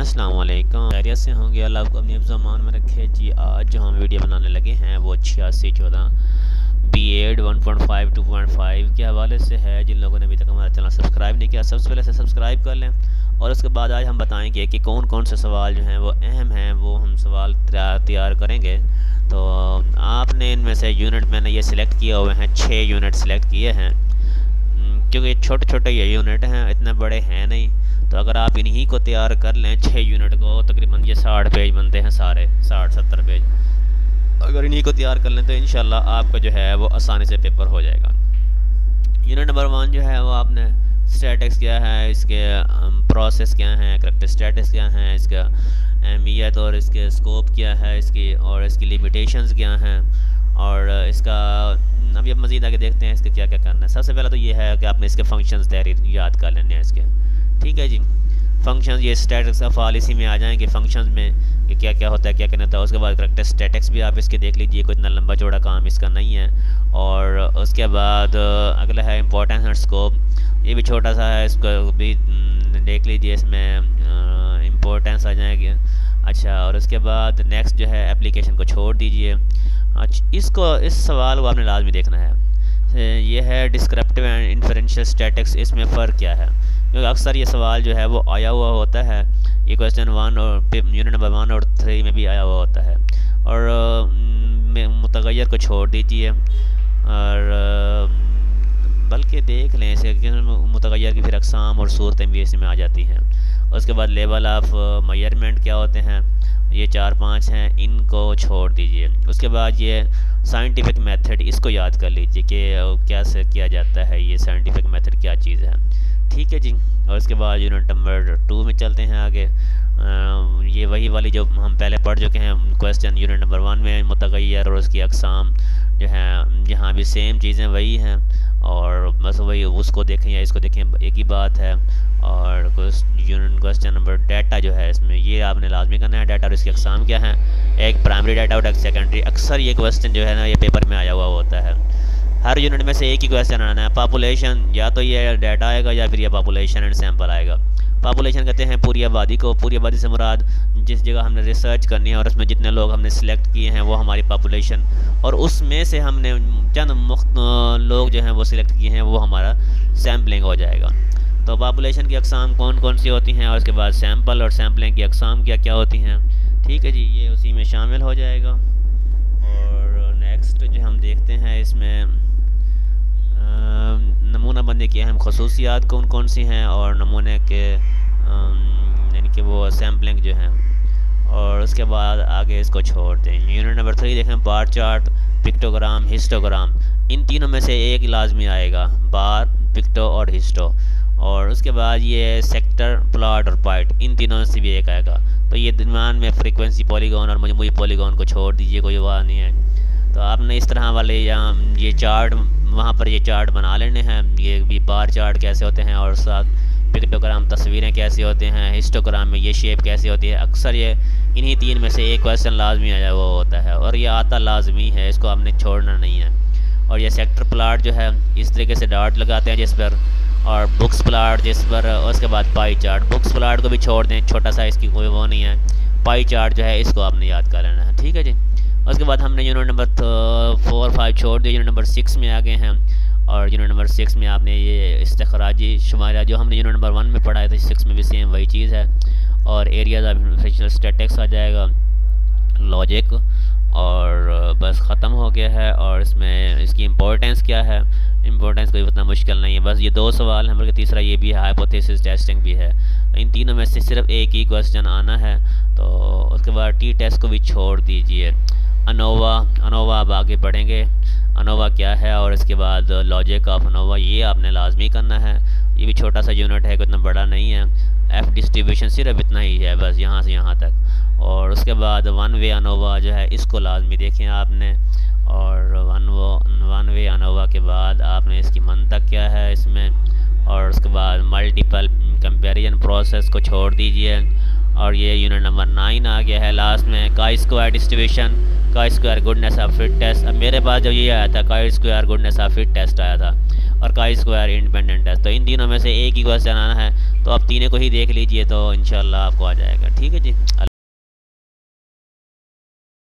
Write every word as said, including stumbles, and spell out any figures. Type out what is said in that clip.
अस्सलाम वालेकुम, खैरियत से होंगे। अल्लाह आपको अपनी ज़मान में रखे जी। आज जो हम वीडियो बनाने लगे हैं वो छियासी चौदह B Ed one point five two point five के हवाले से है। जिन लोगों ने अभी तक हमारा चैनल सब्सक्राइब नहीं किया, सबसे पहले से सब्सक्राइब कर लें। और उसके बाद आज हम बताएंगे कि कौन कौन से सवाल जो हैं वो अहम हैं, वो हम सवाल तैयार करेंगे। तो आपने इनमें से यूनिट मैंने ये सिलेक्ट किए हुए हैं, छः यूनिट सिलेक्ट किए हैं, क्योंकि छोटे छोटे ये यूनिट हैं, इतने बड़े हैं नहीं। तो अगर आप इन्हीं को तैयार कर लें, छः यूनिट को, तकरीबन ये साठ पेज बनते हैं, सारे साठ सत्तर पेज। अगर इन्हीं को तैयार कर लें तो इंशाल्लाह आपका जो है वो आसानी से पेपर हो जाएगा। यूनिट नंबर वन जो है वो आपने स्टैटिक्स क्या है, इसके प्रोसेस क्या हैं, करैक्टरिस्टिक्स क्या हैं, इसका अहमियत और इसके स्कोप क्या है, इसकी और इसकी लिमिटेशंस क्या हैं, और इसका अभी अब मज़ीद आगे देखते हैं इसके क्या क्या करना है। सबसे पहले तो ये है कि आपने इसके फंक्शंस तहरीर याद कर लेने हैं इसके, ठीक है जी। फंक्शंस ये स्टैटिक्स अफ़ाल इसी में आ जाएंगे, फंक्शंस में कि क्या क्या होता है, क्या क्या नहीं होता है। उसके बाद करैक्टरिस्टिक्स भी आप इसके देख लीजिए, कोई इतना लंबा चौड़ा काम इसका नहीं है। और उसके बाद अगला है इंपॉर्टेंस एंड स्कोप, ये भी छोटा सा है, इसको भी देख लीजिए, इसमें इम्पोर्टेंस आ जाएगी। अच्छा, और उसके बाद नेक्स्ट जो है एप्लीकेशन को छोड़ दीजिए। अच्छा, इसको इस सवाल को आपने लाजमी देखना है, ये है डिस्क्रिप्टिव एंड इन्फरेंशियल स्टैटिक्स, इसमें फ़र्क क्या है, क्योंकि अक्सर ये सवाल जो है वो आया हुआ होता है। ये क्वेश्चन वन और यूनिट नंबर वन और थ्री में भी आया हुआ होता है। और मुतगय्यर को छोड़ दीजिए, और बल्कि देख लें इसे, मुतगय्यर की फिर अक़साम और सूरतें भी इसमें आ जाती हैं। उसके बाद लेवल ऑफ मेजरमेंट क्या होते हैं, ये चार पांच हैं, इनको छोड़ दीजिए। उसके बाद ये साइंटिफिक मेथड, इसको याद कर लीजिए कि क्या से किया जाता है, ये साइंटिफिक मेथड क्या चीज़ है, ठीक है जी। और उसके बाद यूनिट नंबर टू में चलते हैं आगे। आ, ये वही वाली जो हम पहले पढ़ चुके हैं क्वेश्चन यूनिट नंबर वन में, मुतगय्यर और उसकी अक़साम जो हैं, यहाँ भी सेम चीज़ें वही हैं, और बस वही उसको देखें या इसको देखें, एक ही बात है। और यूनिट क्वेश्चन नंबर डाटा जो है, इसमें ये आपने लाजमी करना है, डाटा और इसकी अक़साम क्या हैं, एक प्राइमरी डाटा और एक सेकेंडरी। अक्सर ये क्वेश्चन जो है ना ये पेपर में आया हुआ होता है। हर यूनिट में से एक ही क्वेश्चन आना है, पॉपुलेशन, या तो ये डाटा आएगा या फिर ये पॉपुलेशन एंड सैंपल आएगा। पॉपुलेशन कहते हैं पूरी आबादी को, पूरी आबादी से मुराद जिस जगह हमने रिसर्च करनी है और उसमें जितने लोग हमने सिलेक्ट किए हैं वो हमारी पॉपुलेशन, और उसमें से हमने चंद मुख्त लोग जो हैं वो सिलेक्ट किए हैं, वो हमारा सैम्पलिंग हो जाएगा। तो पॉपुलेशन की अक़साम कौन कौन सी होती हैं, और उसके बाद सैंपल और सैम्पलिंग की अक़साम क्या क्या होती हैं, ठीक है जी, ये उसी में शामिल हो जाएगा। और नेक्स्ट जो हम देखते हैं इसमें नमूना बनने की अहम खसूसियात कौन कौन सी हैं, और नमूने के यानी कि वो सैम्पलिंग जो हैं, और उसके बाद आगे इसको छोड़ दें। यूनिट नंबर थ्री देखें, बार चार्ट, पिक्टोग्राम, हिस्टोग्राम, इन तीनों में से एक लाजमी आएगा, बार, पिक्टो और हिस्टो। और उसके बाद ये सेक्टर, प्लॉट और पाइट, इन तीनों में से भी एक आएगा। तो ये दरमियान में फ्रीक्वेंसी पॉलीगॉन और मजमूई पॉलीगॉन को छोड़ दीजिए, कोई वाह नहीं है। तो आपने इस तरह वाले या ये चार्ट वहाँ पर ये चार्ट बना लेने हैं, ये भी बार चार्ट कैसे होते हैं, और साथ पिक्टोग्राम तस्वीरें कैसे होते हैं, हिस्टोग्राम में ये शेप कैसे होती है। अक्सर ये इन्हीं तीन में से एक क्वेश्चन लाजमी आया वो होता है, और ये आता लाजमी है, इसको आपने छोड़ना नहीं है। और ये सेक्टर प्लाट जो है इस तरीके से डॉट लगाते हैं जिस पर, और बुक्स प्लाट जिस पर, उसके बाद पाई चार्ट। बुक्स प्लाट को भी छोड़ दें, छोटा सा, इसकी कोई वो नहीं है। पाई चार्ट जो है इसको आपने याद कर लेना है, ठीक है जी। उसके बाद हमने यूनिट नंबर फोर फाइव छोड़ दिया, यूनिट नंबर सिक्स में आ गए हैं। और यूनिट नंबर सिक्स में आपने ये इस्तिखराजी शुमारा जो हमने यूनिट नंबर वन में पढ़ाया था, सिक्स में भी सेम वही चीज़ है। और एरियाज ऑफ इन्फरेंशियल स्टैटिक्स आ जाएगा, लॉजिक, और बस ख़त्म हो गया है। और इसमें इसकी इम्पोर्टेंस क्या है, इम्पोर्टेंस कोई उतना मुश्किल नहीं है, बस ये दो सवाल हैं, बल्कि तीसरा ये भी है, हाइपोथेसिस टेस्टिंग भी है। इन तीनों में से सिर्फ एक ही क्वेश्चन आना है। तो उसके बाद टी टेस्ट को भी छोड़ दीजिए। अनोवा, अनोवा अब आगे बढ़ेंगे, अनोवा क्या है, और इसके बाद लॉजिक ऑफ अनोवा, ये आपने लाजमी करना है। ये भी छोटा सा यूनिट है, इतना बड़ा नहीं है। एफ डिस्ट्रीब्यूशन सिर्फ इतना ही है, बस यहाँ से यहाँ तक। और उसके बाद वन वे अनोवा जो है इसको लाजमी देखें आपने। और वन वो वन वे अनोवा के बाद आपने इसकी मंतक क्या है इसमें, और उसके बाद मल्टीपल कंपैरिजन प्रोसेस को छोड़ दीजिए। और ये यूनिट नंबर नाइन आ गया है लास्ट में, chi square distribution, chi square goodness of fit test. अब मेरे पास जब ये आया था chi square goodness of fit test आया था, और काई स्क्वायर इंडिपेंडेंट टेस्ट, तो इन तीनों में से एक ही क्वेश्चन आना है। तो आप तीनों को ही देख लीजिए तो इंशाल्लाह आपको आ जाएगा। ठीक है जी।